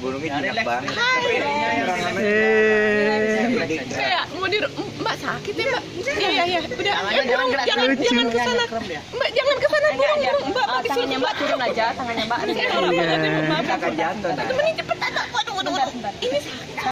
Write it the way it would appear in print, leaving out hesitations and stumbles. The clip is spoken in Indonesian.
burungnya jinak banget. Kayak mau Mbak sakit ya Mbak? Iya. Udah, jangan ke sana. Mbak jangan ke sana burung. Mbak tangannya Mbak turun aja, tangannya Mbak. Akan jatuh. Temenin cepet. Waduh. Ini sakit.